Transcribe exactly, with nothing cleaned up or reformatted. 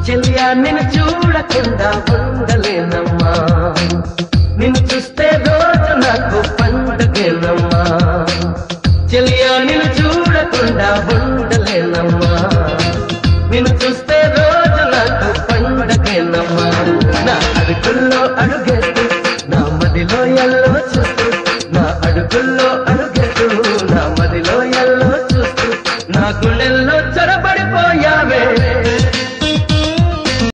చెల్లియా నిన్ను చూడకుండా ఉండలేనమ్మా, నిన్ను చూస్తే రోజు నాకు పండుగేనమ్మా.